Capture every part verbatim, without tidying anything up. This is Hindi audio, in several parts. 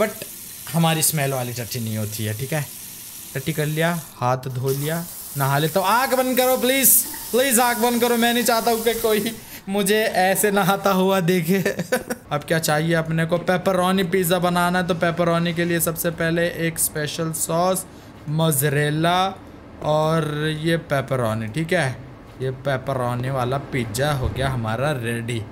बट हमारी स्मेल वाली टट्टी नहीं होती है। ठीक है, टट्टी कर लिया, हाथ धो लिया, नहा लेता हूँ। आँख बंद करो प्लीज़, प्लीज़ आँख बंद करो। मैं नहीं चाहता हूँ कि कोई मुझे ऐसे नहाता हुआ देखे। अब क्या चाहिए अपने को? पेपरोनी पिज़्ज़ा बनाना है, तो पेपरोनी के लिए सबसे पहले एक स्पेशल सॉस, मोज़रेला और ये पेपरोनी। ठीक है, ये पेपरोनी वाला पिज़्ज़ा हो गया हमारा रेडी।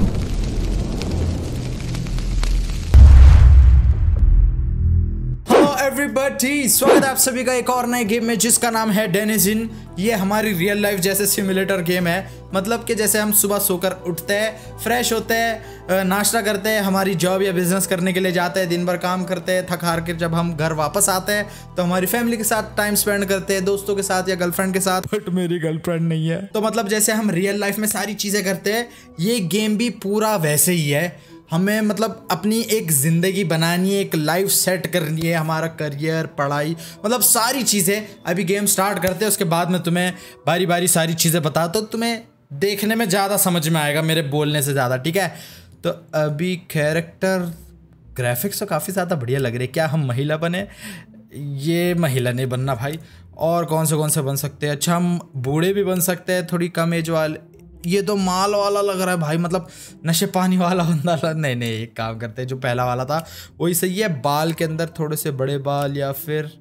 एवरीबॉडी, स्वागत है आप सभी का एक और नए गेम में जिसका नाम है डेनिजन। ये हमारी रियल लाइफ जैसे सिमुलेटर गेम है। मतलब कि जैसे हम सुबह सोकर उठते हैं, फ्रेश होते हैं, नाश्ता करते हैं, हमारी जॉब या बिजनेस करने के लिए जाते हैं, दिन भर काम करते हैं, थक हार के जब हम घर वापस आते हैं तो हमारी फैमिली के साथ टाइम स्पेंड करते हैं, दोस्तों के साथ या गर्लफ्रेंड के साथ। बट मेरी गर्लफ्रेंड नहीं है। तो मतलब जैसे हम रियल लाइफ में सारी चीज़ें करते हैं, ये गेम भी पूरा वैसे ही है। हमें मतलब अपनी एक ज़िंदगी बनानी है, एक लाइफ सेट करनी है, हमारा करियर, पढ़ाई, मतलब सारी चीज़ें। अभी गेम स्टार्ट करते हैं, उसके बाद मैं तुम्हें बारी बारी सारी चीज़ें बताता हूँ। तुम्हें देखने में ज़्यादा समझ में आएगा मेरे बोलने से ज़्यादा। ठीक है, तो अभी कैरेक्टर ग्राफिक्स तो काफ़ी ज़्यादा बढ़िया लग रहे हैं। क्या हम महिला बने? ये महिला नहीं बनना भाई। और कौन से कौन से बन सकते हैं? अच्छा, हम बूढ़े भी बन सकते हैं, थोड़ी कम एज वाले। ये तो माल वाला लग रहा है भाई, मतलब नशे पानी वाला बंदा। नहीं नहीं, एक काम करते हैं, जो पहला वाला था वही सही है। बाल के अंदर थोड़े से बड़े बाल, या फिर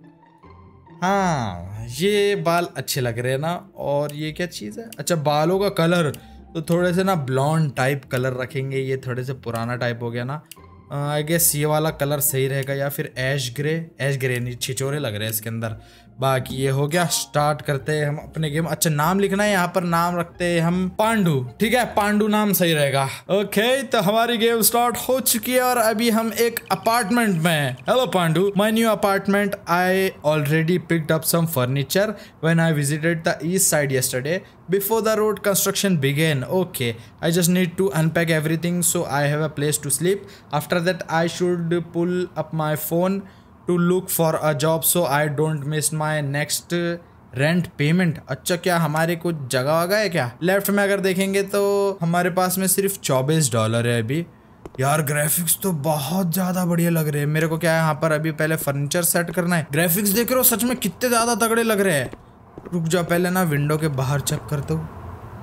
हाँ ये बाल अच्छे लग रहे हैं ना। और ये क्या चीज़ है? अच्छा, बालों का कलर तो थोड़े से ना ब्लॉन्ड टाइप कलर रखेंगे। ये थोड़े से पुराना टाइप हो गया ना। आई गेस ये वाला कलर सही रहेगा, या फिर ऐश ग्रे। ऐश ग्रे नहीं, छिछोरे लग रहे हैं इसके अंदर। बाकी ये हो गया। स्टार्ट करते हैं हम अपने गेम। अच्छा, नाम लिखना है यहाँ पर। नाम रखते हैं हम पांडू। ठीक है, पांडू नाम सही रहेगा। ओके, तो हमारी गेम स्टार्ट हो चुकी है और अभी हम एक अपार्टमेंट में हैं। Hello Pandu, my new apartment. I already picked up some furniture when I visited the east side yesterday before the road construction began. Okay, I just need to unpack everything so I have a place to sleep. After that I should pull up my phone to look for a job so I don't miss my next rent payment. अच्छा, क्या हमारे कुछ जगह वगह है क्या? लेफ्ट में अगर देखेंगे तो हमारे पास में सिर्फ चौबीस डॉलर है अभी। यार ग्राफिक्स तो बहुत ज़्यादा बढ़िया लग रहे हैं। मेरे को क्या है, यहाँ पर अभी पहले फर्नीचर सेट करना है। ग्राफिक्स देख रहे हो, सच में कितने ज़्यादा तगड़े लग रहे हैं। रुक जाओ, पहले ना विंडो के बाहर चेक करता हूँ।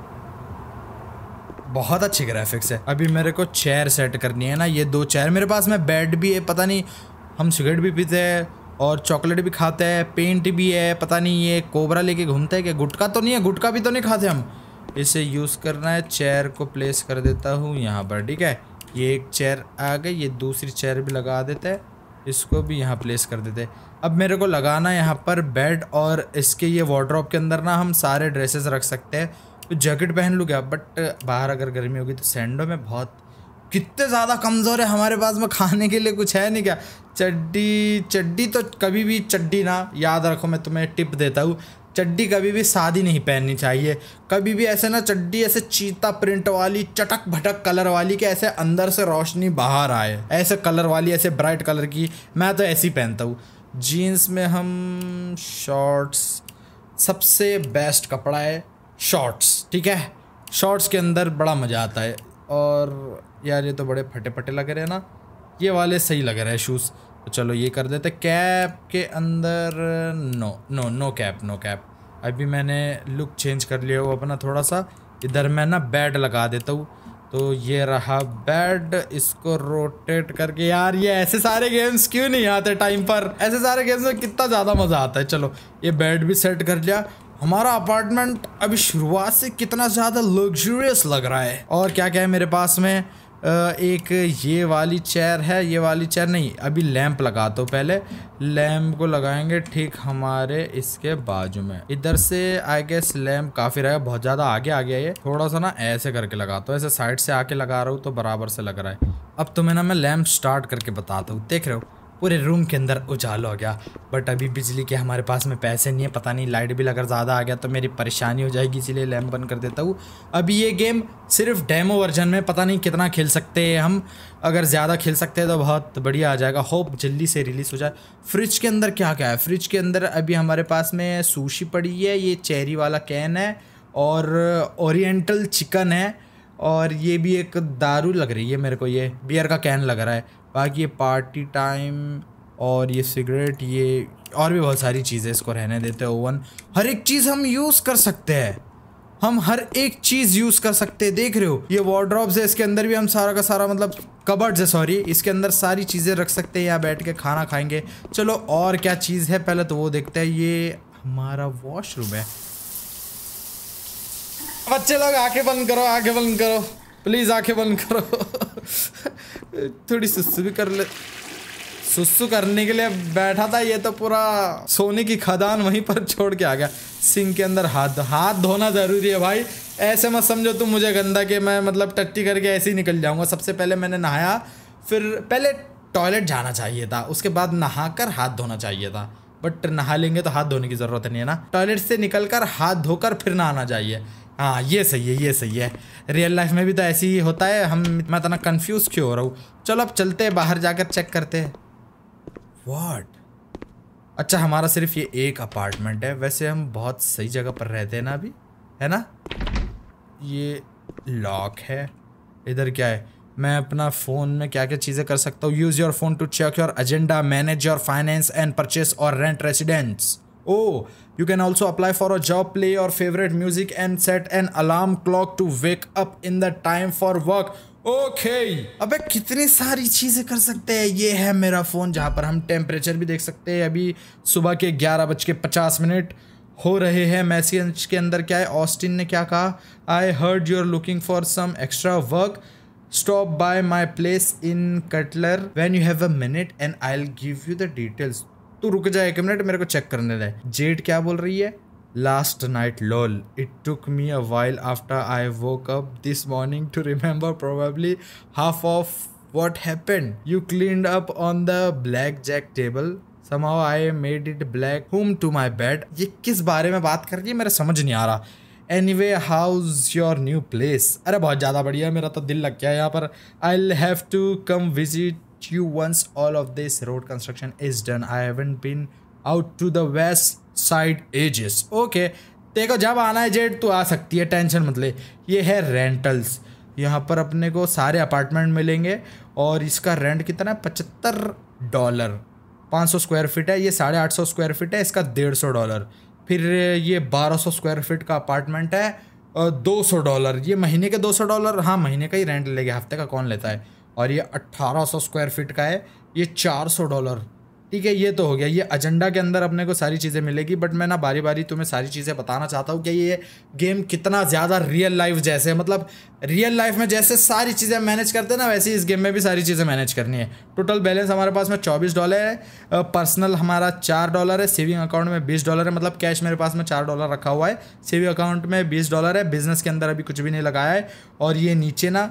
बहुत अच्छी ग्राफिक्स है। अभी मेरे को चेयर सेट करनी है ना, ये दो चेयर। मेरे पास में बेड भी है, पता नहीं हम सिगरेट भी पीते हैं और चॉकलेट भी खाते हैं, पेंट भी है, पता नहीं ये कोबरा लेके घूमते हैं क्या? गुटखा तो नहीं है, गुटखा भी तो नहीं खाते हम। इसे यूज़ करना है। चेयर को प्लेस कर देता हूँ यहाँ पर। ठीक है, ये एक चेयर आ गई, ये दूसरी चेयर भी लगा देते हैं, इसको भी यहाँ प्लेस कर देते हैं। अब मेरे को लगाना है यहाँ पर बेड, और इसके ये वार्डरोब के अंदर ना हम सारे ड्रेसेस रख सकते हैं। तो जैकेट पहन लूँ क्या? बट बाहर अगर गर्मी होगी तो सैंडो में बहुत कितने ज़्यादा कमज़ोर है। हमारे पास में खाने के लिए कुछ है नहीं क्या? चड्डी चड्डी तो कभी भी चड्डी ना, याद रखो मैं तुम्हें टिप देता हूँ, चड्डी कभी भी सादी नहीं पहननी चाहिए। कभी भी ऐसे ना चड्डी ऐसे चीता प्रिंट वाली, चटक भटक कलर वाली, कि ऐसे अंदर से रोशनी बाहर आए, ऐसे कलर वाली, ऐसे ब्राइट कलर की। मैं तो ऐसी पहनता हूँ। जीन्स में हम शॉर्ट्स, सबसे बेस्ट कपड़ा है शॉर्ट्स। ठीक है, शॉर्ट्स के अंदर बड़ा मज़ा आता है। और यार ये तो बड़े फटे फटे लग रहे हैं ना, ये वाले सही लग रहे हैं शूज़। तो चलो ये कर देते। कैप के अंदर no no no cap, no cap. अभी मैंने लुक चेंज कर लिया वो अपना थोड़ा सा। इधर मैं ना बेड लगा देता हूँ। तो ये रहा बेड, इसको रोटेट करके। यार ये ऐसे सारे गेम्स क्यों नहीं आते टाइम पर? ऐसे सारे गेम्स में कितना ज़्यादा मज़ा आता है। चलो ये बेड भी सेट कर लिया। हमारा अपार्टमेंट अभी शुरुआत से कितना ज़्यादा लग्जूरियस लग रहा है। और क्या क्या है मेरे पास में? एक ये वाली चेयर है, ये वाली चेयर नहीं, अभी लैंप लगाता हूँ। पहले लैंप को लगाएंगे ठीक हमारे इसके बाजू में। इधर से आई गेस लैंप काफ़ी रहेगा, बहुत ज़्यादा आगे आ गया ये। थोड़ा सा ना ऐसे करके लगाता हूँ, ऐसे साइड से आके लगा रहा हूँ तो बराबर से लग रहा है। अब तुम्हें ना मैं लैंप स्टार्ट करके बताता हूँ। देख रहे हो पूरे रूम के अंदर उजाला हो गया। बट अभी बिजली के हमारे पास में पैसे नहीं है, पता नहीं लाइट बिल अगर ज़्यादा आ गया तो मेरी परेशानी हो जाएगी, इसीलिए लैंप बंद कर देता हूँ। अभी ये गेम सिर्फ डेमो वर्जन में, पता नहीं कितना खेल सकते हैं हम। अगर ज़्यादा खेल सकते हैं तो बहुत बढ़िया आ जाएगा। होप जल्दी से रिलीज़ हो जाए। फ्रिज के अंदर क्या क्या है? फ्रिज के अंदर अभी हमारे पास में सुशी पड़ी है, ये चेरी वाला कैन है, और ओरिएंटल चिकन है, और ये भी एक दारू लग रही है मेरे को, ये बियर का कैन लग रहा है। बाकी ये पार्टी टाइम और ये सिगरेट, ये और भी बहुत सारी चीज़ें, इसको रहने देते हैं। ओवन, हर एक चीज़ हम यूज़ कर सकते हैं, हम हर एक चीज़ यूज़ कर सकते हैं। देख रहे हो ये वार्डरोब्स है, इसके अंदर भी हम सारा का सारा मतलब कबर्ड्स है सॉरी, इसके अंदर सारी चीज़ें रख सकते हैं, यहाँ बैठ के खाना खाएंगे। चलो और क्या चीज़ है पहले तो वो देखते हैं। ये हमारा वॉशरूम है। बच्चे लोग आंखें बंद करो, आंखें बंद करो प्लीज़, आंखें बंद करो। थोड़ी सुस्सू भी कर ले। सुस्सू करने के लिए बैठा था, ये तो पूरा सोने की खदान वहीं पर छोड़ के आ गया। सिंक के अंदर हाथ हाथ धोना ज़रूरी है भाई, ऐसे मत समझो तुम मुझे गंदा कि मैं मतलब टट्टी करके ऐसे ही निकल जाऊंगा। सबसे पहले मैंने नहाया, फिर पहले टॉयलेट जाना चाहिए था, उसके बाद नहाकर हाथ धोना चाहिए था, बट नहा लेंगे तो हाथ धोने की ज़रूरत नहीं है ना। टॉयलेट से निकल कर हाथ धोकर फिर नहाना चाहिए। हाँ ये सही है, ये सही है। रियल लाइफ में भी तो ऐसे ही होता है। हम मैं इतना कंफ्यूज क्यों हो रहा हूँ। चलो अब चलते हैं बाहर जाकर चेक करते हैं। व्हाट, अच्छा हमारा सिर्फ ये एक अपार्टमेंट है। वैसे हम बहुत सही जगह पर रहते हैं ना अभी, है ना। ये लॉक है। इधर क्या है, मैं अपना फ़ोन में क्या क्या चीज़ें कर सकता हूँ। Use your phone to check your agenda, manage your finance and purchase or rent residence. Oh, you can also apply for a job, play your favorite music and set an alarm clock to wake up in the time for work. Okay. अबे कितनी सारी चीज़ें कर सकते हैं। ये है मेरा फ़ोन जहाँ पर हम टेम्परेचर भी देख सकते हैं। अभी सुबह के ग्यारह बज के पचास मिनट हो रहे हैं। मैसेज के अंदर क्या है, ऑस्टिन ने क्या कहा, I heard you are looking for some extra work, stop by my place in Cutler when you have a minute and I'll give you the details. तू रुक जाए एक मिनट, मेरे को चेक करने दे। जेड क्या बोल रही है, last night lol, it took me a while after I woke up this morning to remember probably half of what happened. You cleaned up on the blackjack table, somehow I made it black home to my bed। ये किस बारे में बात कर रही है मेरा समझ नहीं आ रहा। Anyway, how's your new place? अरे बहुत ज़्यादा बढ़िया, मेरा तो दिल लग गया यहाँ पर। I'll have to come visit you once all of this road construction is done. I haven't been out to the west side ages. Okay, देखो जब आना है जेड तू आ सकती है, टेंशन मत ले। ये है रेंटल्स, यहाँ पर अपने को सारे अपार्टमेंट मिलेंगे और इसका रेंट कितना है, पचहत्तर डॉलर। पाँच सौ स्क्वायर फीट है, ये साढ़े आठ सौ स्क्वायर फीट है, इसका डेढ़ सौ डॉलर। फिर ये बारह सौ स्क्वायर फीट का अपार्टमेंट है, दो सौ डॉलर। ये महीने के दो सौ डॉलर, हाँ महीने का ही रेंट लेगा, हफ्ते का कौन लेता है। और ये अट्ठारह सौ स्क्वायर फीट का है, ये चार सौ डॉलर। ठीक है, ये तो हो गया। ये एजेंडा के अंदर अपने को सारी चीज़ें मिलेगी, बट मैं ना बारी बारी तुम्हें सारी चीज़ें बताना चाहता हूँ कि ये गेम कितना ज़्यादा रियल लाइफ जैसे है। मतलब रियल लाइफ में जैसे सारी चीज़ें मैनेज करते हैं ना, वैसे इस गेम में भी सारी चीज़ें मैनेज करनी है। टोटल बैलेंस हमारे पास में चौबीस डॉलर है, पर्सनल हमारा चार डॉलर है, सेविंग अकाउंट में बीस डॉलर है। मतलब कैश मेरे पास में चार डॉलर रखा हुआ है, सेविंग अकाउंट में बीस डॉलर है, बिजनेस के अंदर अभी कुछ भी नहीं लगाया है। और ये नीचे ना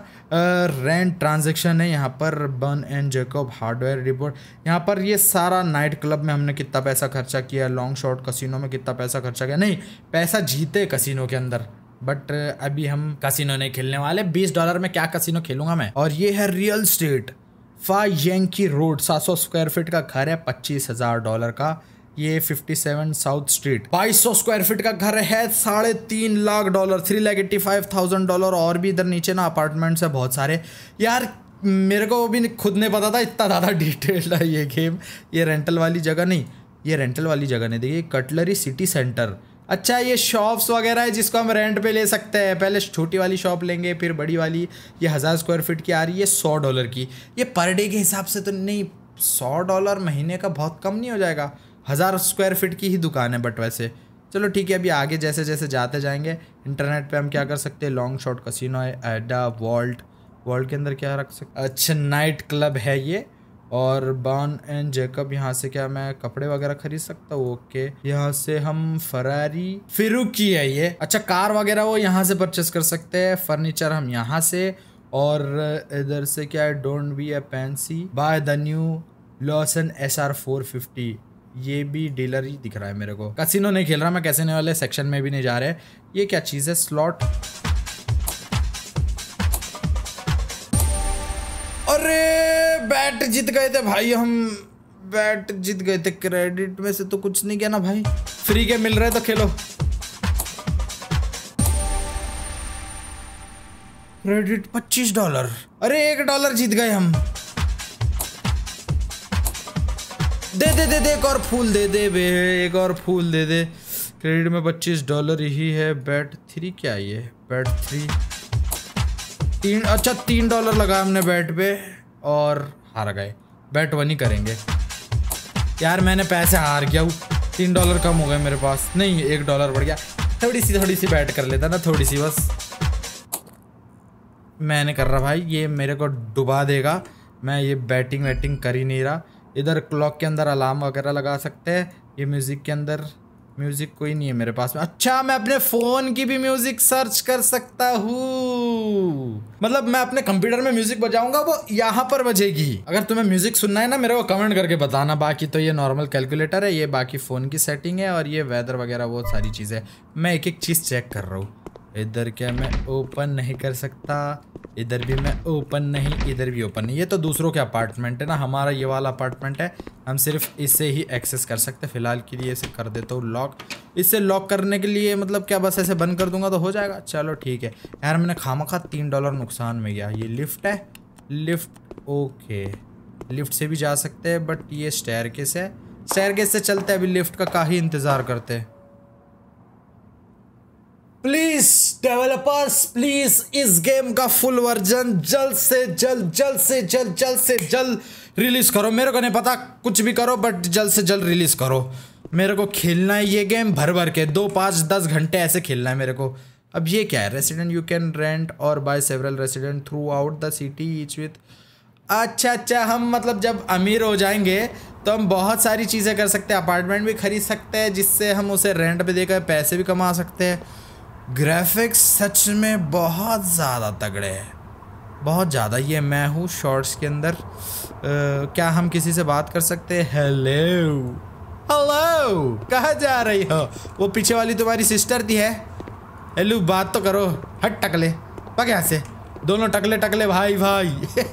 रेंट ट्रांजेक्शन है, यहाँ पर Burn and Jacob hardware report. यहाँ पर ये सारा नाइट क्लब में हमने कितना पैसा खर्चा किया, लॉन्ग शॉट कसिनो में कितना पैसा खर्चा किया, नहीं पैसा जीते कसिनो के अंदर, बट अभी हम कसिनो नहीं खेलने वाले। बीस डॉलर में क्या कसिनो खेलूंगा मैं। और ये है रियल स्टेट, फा यंकी रोड, सात सौ स्क्वायर फीट का घर है, पच्चीस हजार डॉलर का। ये सत्तावन साउथ स्ट्रीट, बाईस सौ स्क्वायर फीट का घर है, साढ़े तीन lakh dollar, three lakh eighty five thousand dollar. और भी इधर नीचे ना अपार्टमेंट्स है बहुत सारे। यार मेरे को भी खुद नहीं पता था इतना ज़्यादा डिटेल्ड है ये गेम। ये रेंटल वाली जगह नहीं, ये रेंटल वाली जगह नहीं, देखिए कटलरी सिटी सेंटर। अच्छा ये शॉप्स वगैरह है जिसको हम रेंट पे ले सकते हैं। पहले छोटी वाली शॉप लेंगे, फिर बड़ी वाली। ये हज़ार स्क्वायर फीट की आ रही है, सौ डॉलर की। ये पर डे के हिसाब से तो नहीं, सौ डॉलर महीने का बहुत कम नहीं हो जाएगा। हज़ार स्क्वायर फीट की ही दुकान है, बट वैसे चलो ठीक है। अभी आगे जैसे जैसे जाते जाएंगे, इंटरनेट पे हम क्या कर सकते हैं, लॉन्ग शॉट कसिनो है, एडा वॉल्ट, वॉल्ट के अंदर क्या रख सकते, अच्छा नाइट क्लब है ये। और बर्न एंड जैकब, यहाँ से क्या मैं कपड़े वगैरह खरीद सकता हूँ। ओके, यहाँ से हम फरारी फिरुकी है ये, अच्छा कार वगैरह वो यहाँ से परचेस कर सकते हैं। फर्नीचर हम यहाँ से, और इधर से क्या है, don't be a pansy, buy the new Lawson S R four fifty. ये भी डीलर ही दिख रहा है मेरे को। कसिनो नहीं खेल रहा मैं, कैसीनो वाले सेक्शन में भी नहीं जा रहे। ये क्या चीज़ है, स्लॉट। अरे बैट जीत गए थे भाई हम, बैट जीत गए थे। क्रेडिट में से तो कुछ नहीं किया ना भाई, फ्री के मिल रहे तो खेलो। क्रेडिट पच्चीस डॉलर, अरे एक डॉलर जीत गए हम। दे दे दे दे एक और फूल दे दे बे, एक और फूल दे दे। क्रेडिट में पच्चीस डॉलर ही है। बैट थ्री क्या है ये? बैट थ्री तीन, अच्छा तीन डॉलर लगा हमने बैट पे और हार गए। बैट वन ही करेंगे यार, मैंने पैसे हार गया हूँ। तीन डॉलर कम हो गए मेरे पास, नहीं एक डॉलर बढ़ गया। थोड़ी सी थोड़ी सी बैट कर लेता ना, थोड़ी सी बस। मैं नहीं कर रहा भाई, ये मेरे को डुबा देगा। मैं ये बैटिंग वैटिंग कर ही नहीं रहा। इधर क्लॉक के अंदर अलार्म वगैरह लगा सकते हैं। ये म्यूज़िक के अंदर म्यूज़िक कोई नहीं है मेरे पास में। अच्छा मैं अपने फ़ोन की भी म्यूज़िक सर्च कर सकता हूँ, मतलब मैं अपने कंप्यूटर में म्यूज़िक बजाऊंगा वो यहाँ पर बजेगी। अगर तुम्हें म्यूज़िक सुनना है ना मेरे को कमेंट करके बताना। बाकी तो ये नॉर्मल कैलकुलेटर है, ये बाकी फ़ोन की सेटिंग है और ये वेदर वगैरह बहुत सारी चीज़ें। मैं एक एक चीज़ चेक कर रहा हूँ। इधर क्या मैं ओपन नहीं कर सकता? इधर भी मैं ओपन नहीं, इधर भी ओपन नहीं। ये तो दूसरों के अपार्टमेंट है ना, हमारा ये वाला अपार्टमेंट है, हम सिर्फ इससे ही एक्सेस कर सकते हैं। फिलहाल के लिए इसे कर देता हूँ लॉक। इससे लॉक करने के लिए मतलब क्या बस ऐसे बंद कर दूंगा तो हो जाएगा? चलो ठीक है यार, मैंने खामखा तीन डॉलर नुकसान में गया। ये लिफ्ट है, लिफ्ट ओके, लिफ्ट से भी जा सकते हैं बट ये स्टेयरकेस है। स्टेयरकेस से चलते हैं, अभी लिफ्ट का काफ़ी इंतज़ार करते हैं। प्लीज डेवलपर्स प्लीज इस गेम का फुल वर्जन जल्द से जल्द जल्द से जल्द जल्द से जल्द रिलीज करो। मेरे को नहीं पता, कुछ भी करो बट जल्द से जल्द रिलीज करो। मेरे को खेलना है ये गेम भर भर के, दो पाँच दस घंटे ऐसे खेलना है मेरे को। अब ये क्या है? Resident you can rent or buy several resident throughout the city each with. अच्छा अच्छा, हम मतलब जब अमीर हो जाएंगे तो हम बहुत सारी चीज़ें कर सकते हैं। अपार्टमेंट भी खरीद सकते हैं जिससे हम उसे रेंट पे देकर पैसे भी कमा सकते हैं। ग्राफिक्स सच में बहुत ज़्यादा तगड़े हैं, बहुत ज़्यादा। ये मैं हूँ शॉर्ट्स के अंदर। आ, क्या हम किसी से बात कर सकते हैं? हेलो हेलो, कहाँ जा रही हो? वो पीछे वाली तुम्हारी सिस्टर थी है? हेलो बात तो करो। हट टकले, पक यहाँ से। दोनों टकले टकले भाई भाई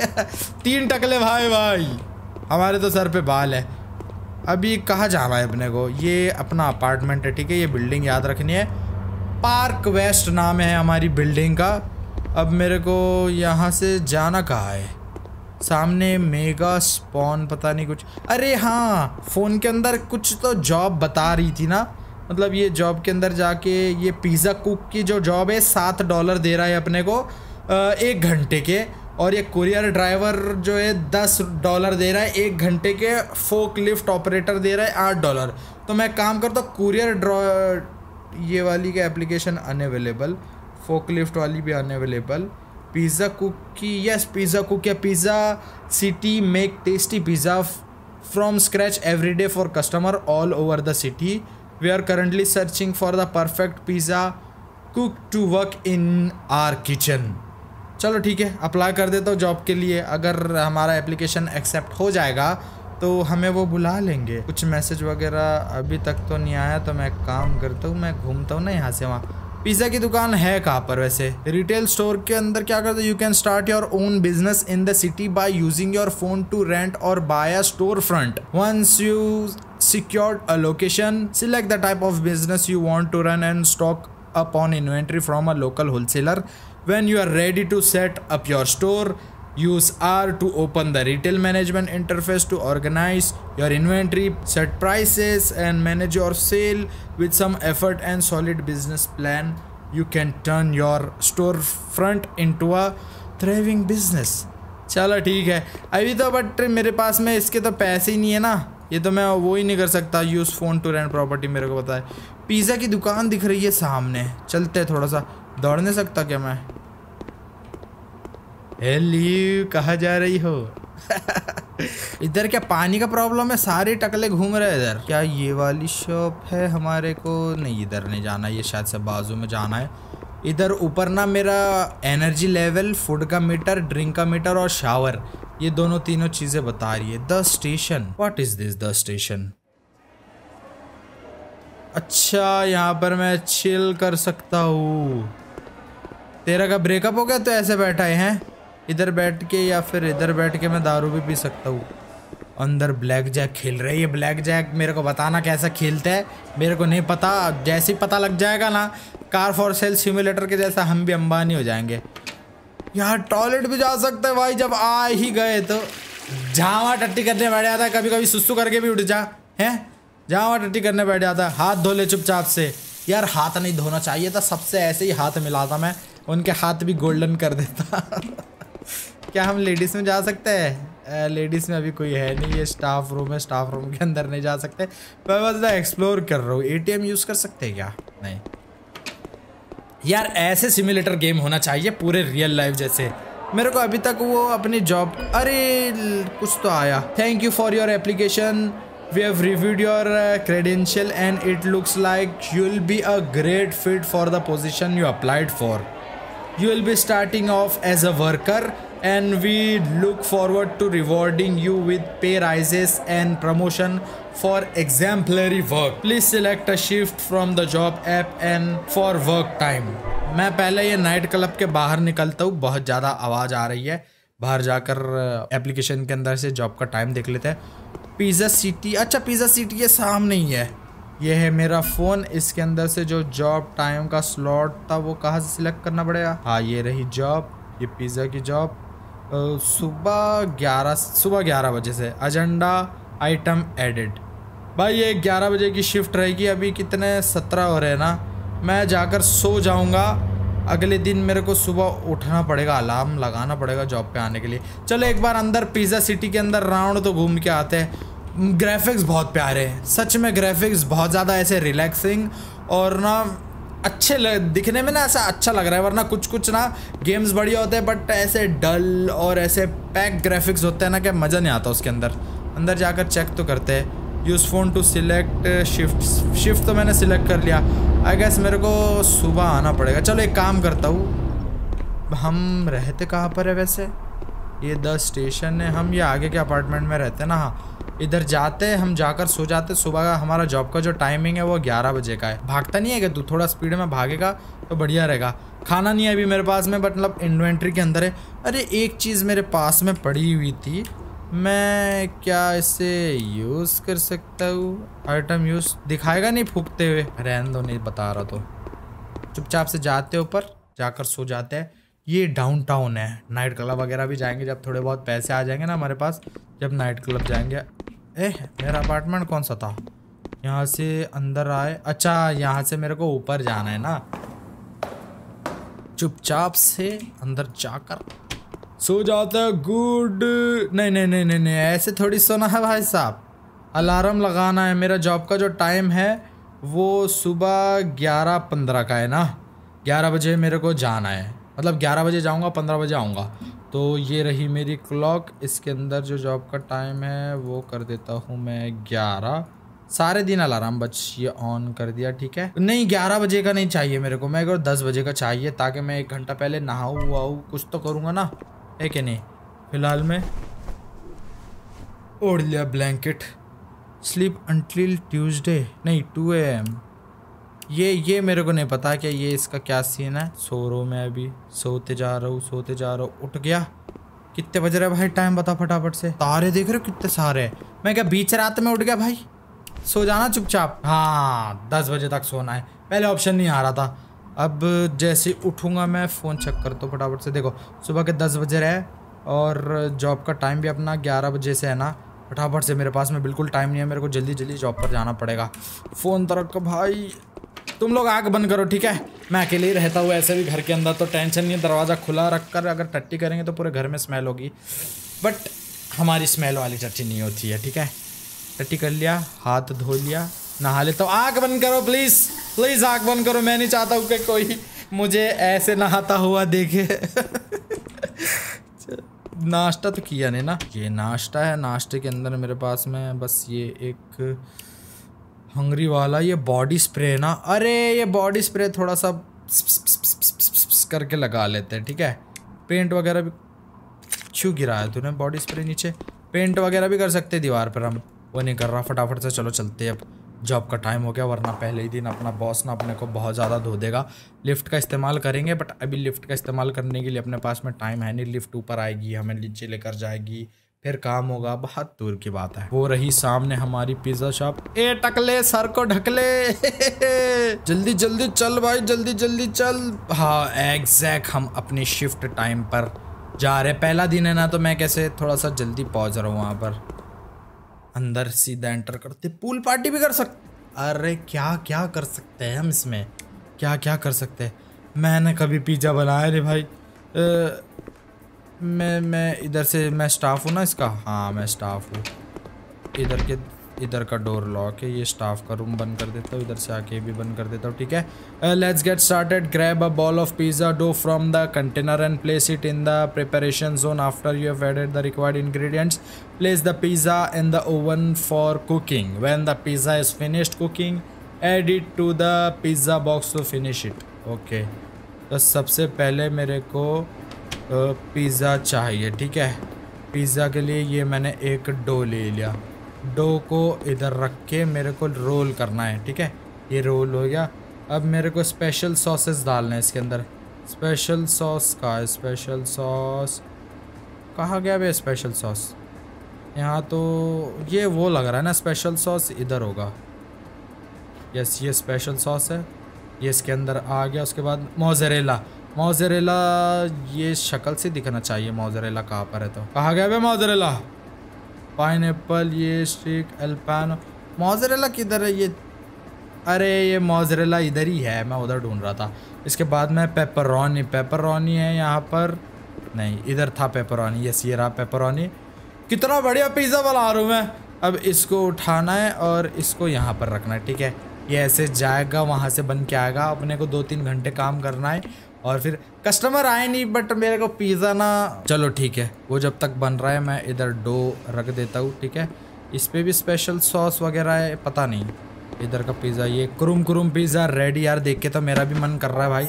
तीन टकले भाई भाई। हमारे तो सर पे बाल है। अभी कहाँ जाना है अपने को? ये अपना अपार्टमेंट है, ठीक है। ये बिल्डिंग याद रखनी है, पार्क वेस्ट नाम है हमारी बिल्डिंग का। अब मेरे को यहाँ से जाना कहाँ है? सामने मेगा स्पॉन पता नहीं कुछ। अरे हाँ, फ़ोन के अंदर कुछ तो जॉब बता रही थी ना, मतलब ये जॉब के अंदर जाके ये पिज़्ज़ा कुक की जो जॉब है सात डॉलर दे रहा है अपने को एक घंटे के। और ये कुरियर ड्राइवर जो है दस डॉलर दे रहा है एक घंटे के। फोक लिफ्ट ऑपरेटर दे रहा है आठ डॉलर। तो मैं काम करता हूँ कुरियर ड्रॉ, ये वाली का एप्लीकेशन अनअवेलेबल, फोकलिफ्ट वाली भी अनअवेलेबल। पिज़्ज़ा कुक की, यस पिज़्ज़ा कुक या pizza city make tasty pizza from scratch every day for customer all over the city. We are currently searching for the perfect pizza cook to work in our kitchen. चलो ठीक है, अप्लाई कर देता हूँ जॉब के लिए। अगर हमारा एप्लीकेशन एक्सेप्ट हो जाएगा तो हमें वो बुला लेंगे। कुछ मैसेज वगैरह अभी तक तो नहीं आया, तो मैं काम करता हूँ, मैं घूमता हूँ ना यहाँ से वहाँ। पिज़्ज़ा की दुकान है कहाँ पर वैसे? रिटेल स्टोर के अंदर क्या करते? You can start your own business in the city by using your phone to rent or buy a storefront. Once you secured a location, select the type of business you want to run and stock up on inventory from a local wholesaler. When you are ready to set up your store, use R to open the retail management interface to organize your inventory, set prices and manage your sale. With some effort and solid business plan, you can turn your storefront into a thriving business. चलो ठीक है अभी तो, बट मेरे पास में इसके तो पैसे ही नहीं है ना, ये तो मैं वो ही नहीं कर सकता। Use phone to rent property मेरे को पता है। पिज़्ज़ा की दुकान दिख रही है सामने, चलते हैं थोड़ा सा। दौड़ नहीं सकता क्या मैं? हेलो, कहाँ जा रही हो? इधर क्या पानी का प्रॉब्लम है? सारे टकले घूम रहे हैं इधर। क्या ये वाली शॉप है हमारे को? नहीं, इधर नहीं जाना, ये शायद से बाजू में जाना है। इधर ऊपर ना मेरा एनर्जी लेवल, फूड का मीटर, ड्रिंक का मीटर और शावर, ये दोनों तीनों चीज़ें बता रही है। The station, what is this the station? अच्छा, यहाँ पर मैं चिल कर सकता हूँ। तेरा का ब्रेकअप हो गया तो ऐसे बैठा है हैं? इधर बैठ के या फिर इधर बैठ के मैं दारू भी पी सकता हूँ। अंदर ब्लैक जैक खेल रहे हैं। ये ब्लैक जैक मेरे को बताना कैसा खेलते हैं, मेरे को नहीं पता। जैसे ही पता लग जाएगा ना, कार फॉर सेल सिम्युलेटर के जैसा हम भी अंबानी हो जाएंगे। यार टॉयलेट भी जा सकते हैं भाई, जब आ ही गए तो। जहाँ वहाँ टट्टी करने बैठ जाता है, कभी कभी सुसु करके भी उठ जा है, जहाँ वहाँ टट्टी करने बैठ जाता है। हाथ धो ले चुपचाप से। यार हाथ नहीं धोना चाहिए था, सबसे ऐसे ही हाथ मिलाता मैं, उनके हाथ भी गोल्डन कर देता। क्या हम लेडीज़ में जा सकते हैं? लेडीज़ में अभी कोई है नहीं, ये स्टाफ रूम है, स्टाफ रूम के अंदर नहीं जा सकते। मैं बस एक्सप्लोर कर रहा हूँ। एटीएम यूज़ कर सकते हैं क्या? नहीं यार, ऐसे सिमुलेटर गेम होना चाहिए पूरे रियल लाइफ जैसे। मेरे को अभी तक वो अपनी जॉब, अरे कुछ तो आया। Thank you for your application, we have reviewed your credential and it looks like you will be a great fit for the position you applied for. You will be starting off as a worker and we look forward to rewarding you with pay rises and promotion for exemplary work. Please select a shift from the job app and for work time. मैं पहले ये नाइट क्लब के बाहर निकलता हूँ, बहुत ज़्यादा आवाज़ आ रही है। बाहर जाकर एप्लीकेशन के अंदर से जॉब का टाइम देख लेते हैं। पिज़्ज़ा सिटी, अच्छा पिज़्ज़ा सिटी ये सामने ही है। ये है मेरा फ़ोन, इसके अंदर से जो जॉब टाइम का स्लॉट था वो कहाँ से सिलेक्ट करना पड़ेगा? हाँ ये रही जॉब, ये पिज़्ज़ा की जॉब, सुबह ग्यारह सुबह ग्यारह बजे से। Agenda item added. भाई ये ग्यारह बजे की शिफ्ट रहेगी। अभी कितने सत्रह हो रहे हैं ना। मैं जाकर सो जाऊँगा। अगले दिन मेरे को सुबह उठना पड़ेगा, अलार्म लगाना पड़ेगा जॉब पे आने के लिए। चलो एक बार अंदर पिज़्ज़ा सिटी के अंदर राउंड तो घूम के आते हैं। ग्राफिक्स बहुत प्यारे हैं सच में, ग्राफिक्स बहुत ज़्यादा ऐसे रिलैक्सिंग और ना अच्छे दिखने में ना ऐसा अच्छा लग रहा है। वरना कुछ कुछ ना गेम्स बढ़िया होते हैं बट ऐसे डल और ऐसे पैक ग्राफिक्स होते हैं ना, क्या मज़ा नहीं आता उसके अंदर। अंदर जाकर चेक तो करते हैं। Use phone to select shift. Shift तो मैंने सिलेक्ट कर लिया। आई गेस मेरे को सुबह आना पड़ेगा। चलो एक काम करता हूँ, हम रहते कहाँ पर है वैसे? ये द स्टेशन है। हम ये आगे के अपार्टमेंट में रहते हैं ना। हाँ इधर जाते हैं, हम जाकर सो जाते। सुबह का हमारा जॉब का जो टाइमिंग है वो ग्यारह बजे का है। भागता नहीं है कि तू थोड़ा स्पीड में भागेगा तो बढ़िया रहेगा। खाना नहीं है अभी मेरे पास में, मतलब इन्वेंट्री के अंदर है। अरे एक चीज़ मेरे पास में पड़ी हुई थी, मैं क्या इसे यूज़ कर सकता हूँ? आइटम यूज़ दिखाएगा नहीं फूकते हुए? रहने दो, नहीं बता रहा तो। चुपचाप से जाते ऊपर, जाकर सो जाते हैं। ये डाउनटाउन है, नाइट क्लब वगैरह भी जाएंगे जब थोड़े बहुत पैसे आ जाएंगे ना हमारे पास, जब नाइट क्लब जाएंगे। ए मेरा अपार्टमेंट कौन सा था? यहाँ से अंदर आए। अच्छा यहाँ से मेरे को ऊपर जाना है ना। चुपचाप से अंदर जाकर सो जाता है। गुड। नहीं नहीं नहीं नहीं नहीं ऐसे थोड़ी सोना है भाई साहब, अलार्म लगाना है। मेरा जॉब का जो टाइम है वो सुबह ग्यारह पंद्रह का है ना। ग्यारह बजे मेरे को जाना है, मतलब ग्यारह बजे जाऊंगा, पंद्रह बजे आऊँगा। तो ये रही मेरी क्लॉक। इसके अंदर जो जॉब का टाइम है वो कर देता हूँ मैं ग्यारह। सारे दिन अलार्म बच ये ऑन कर दिया, ठीक है। नहीं ग्यारह बजे का नहीं चाहिए मेरे को, मेरे को दस बजे का चाहिए, ताकि मैं एक घंटा पहले नहाऊँ वाऊँ कुछ तो करूँगा ना, है कि नहीं। फिलहाल मैं ओढ़ लिया ब्लैंकेट। स्लीप अंटिल ट्यूसडे, नहीं टू ए एम। ये ये मेरे को नहीं पता कि ये इसका क्या सीन है। सो रहा हूँ मैं अभी, सोते जा रहा हूँ सोते जा रहा हूँ। उठ गया। कितने बज रहे भाई? टाइम बता फटाफट से। तारे देख रहे हो कितने सारे? मैं क्या बीच रात में उठ गया भाई? सो जाना चुपचाप। हाँ दस बजे तक सोना है। पहले ऑप्शन नहीं आ रहा था, अब जैसे उठूँगा मैं फ़ोन चेक करता हूँ फटाफट से। देखो सुबह के दस बजे रहे और जॉब का टाइम भी अपना ग्यारह बजे से है ना। फटाफट से, मेरे पास में बिल्कुल टाइम नहीं है, मेरे को जल्दी जल्दी जॉब पर जाना पड़ेगा। फ़ोन तो रखो भाई। तुम लोग आग बंद करो ठीक है, मैं अकेले ही रहता हूँ ऐसे भी घर के अंदर, तो टेंशन नहीं है। दरवाज़ा खुला रख कर अगर टट्टी करेंगे तो पूरे घर में स्मेल होगी, बट हमारी स्मेल वाली टट्टी नहीं होती है, ठीक है। टट्टी कर लिया, हाथ धो लिया, नहा लेता हूँ। आग बंद करो प्लीज़, प्लीज़ आग बंद करो। मैं नहीं चाहता हूँ कि कोई मुझे ऐसे नहाता हुआ देखे। नाश्ता तो किया नहीं ना, ये नाश्ता है। नाश्ते के अंदर मेरे पास में बस ये एक हंगरी वाला ये बॉडी स्प्रे ना। अरे ये बॉडी स्प्रे थोड़ा सा करके लगा लेते हैं, ठीक है। पेंट वगैरह भी क्यों गिराया तूने बॉडी स्प्रे नीचे? पेंट वगैरह भी कर सकते दीवार पर, हम वो नहीं कर रहा। फटाफट से चलो चलते हैं, अब जॉब का टाइम हो गया, वरना पहले ही दिन अपना बॉस ना अपने को बहुत ज़्यादा धो देगा। लिफ्ट का इस्तेमाल करेंगे, बट अभी लिफ्ट का इस्तेमाल करने के लिए अपने पास में टाइम है नहीं। लिफ्ट ऊपर आएगी, हमें नीचे लेकर जाएगी, फिर काम होगा, बहुत दूर की बात है। वो रही सामने हमारी पिज़्ज़ा शॉप। ए टकले सर को ढकले। जल्दी जल्दी चल भाई, जल्दी जल्दी चल। हाँ एग्जैक्ट हम अपनी शिफ्ट टाइम पर जा रहे, पहला दिन है ना, तो मैं कैसे थोड़ा सा जल्दी पहुंच रहा हूँ वहाँ पर। अंदर सीधा एंटर करते, पूल पार्टी भी कर सकते। अरे क्या क्या कर सकते हैं हम इसमें, क्या क्या कर सकते हैं। मैंने कभी पिज़्ज़ा बनाया नहीं भाई। आ, मैं मैं इधर से, मैं स्टाफ हूँ ना इसका। हाँ मैं स्टाफ हूँ। इधर के इधर का डोर लॉक है, ये स्टाफ का रूम बंद कर देता हूँ, इधर से आके भी बंद कर देता हूँ। ठीक है, let's get started. Grab a ball of pizza dough from the container and place it in the preparation zone. After you have added the required ingredients, place the pizza in the oven for cooking. When the pizza is finished cooking, add it to the pizza box to finish it. Okay, तो सबसे पहले मेरे को पिज़्ज़ा चाहिए। ठीक है, पिज़्ज़ा के लिए ये मैंने एक डो ले लिया। डो को इधर रख के मेरे को रोल करना है। ठीक है, ये रोल हो गया। अब मेरे को स्पेशल सॉसेस डालना है इसके अंदर। स्पेशल सॉस का, स्पेशल सॉस कहाँ गया भाई? स्पेशल सॉस यहाँ तो, ये वो लग रहा है ना, स्पेशल सॉस इधर होगा। यस, ये स्पेशल सॉस है, ये इसके अंदर आ गया। उसके बाद मोज़रेला, मोज़रेला ये शक्ल से दिखना चाहिए। मोज़रेला कहाँ पर है? तो कहाँ गया भाई मोज़रेला? पाइनएप्पल, ये स्टिक, अल्पानो, मोज़रेला किधर है ये? अरे ये मोज़रेला इधर ही है, मैं उधर ढूंढ रहा था। इसके बाद में पेपरोनी, पेपरोनी है यहाँ पर नहीं, इधर था पेपरोनी। यस, ये रहा पेपरोनी। कितना बढ़िया पिज़्ज़ा बना रहा हूँ मैं। अब इसको उठाना है और इसको यहाँ पर रखना है। ठीक है, ये ऐसे जाएगा, वहाँ से बन के आएगा। अपने को दो तीन घंटे काम करना है और फिर कस्टमर आए नहीं, बट मेरे को पिज़्ज़ा ना, चलो ठीक है, वो जब तक बन रहा है मैं इधर डो रख देता हूँ। ठीक है, इस पर भी स्पेशल सॉस वगैरह है, पता नहीं। इधर का पिज़्ज़ा, ये कुरुम कुरुम पिज़्ज़ा रेडी। यार देख के तो मेरा भी मन कर रहा है भाई।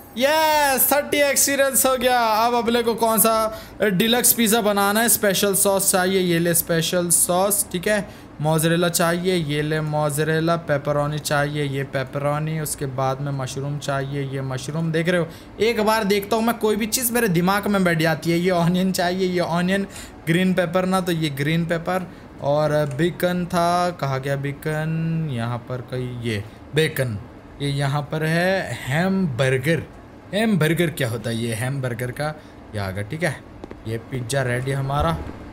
ये थर्टी एक्सपीरियंस हो गया। अब अपने को कौन सा डिलक्स पिज़्ज़ा बनाना है। स्पेशल सॉस चाहिए, ये ले स्पेशल सॉस। ठीक है, मोज़रेला चाहिए, ये ले मोज़रेला। पेपरोनी चाहिए, ये पेपरोनी। उसके बाद में मशरूम चाहिए, ये मशरूम। देख रहे हो, एक बार देखता हूँ मैं कोई भी चीज़ मेरे दिमाग में बैठ जाती है। ये ऑनियन चाहिए, ये ऑनियन। ग्रीन पेपर ना, तो ये ग्रीन पेपर। और बेकन था, कहाँ गया बेकन? यहाँ पर कहीं, ये बेकन, ये यहाँ पर है। हैम बर्गर, हैम बर्गर क्या होता है? ये हैम बर्गर का ये आ गया। ठीक है, ये पिज़्ज़ा रेडी हमारा।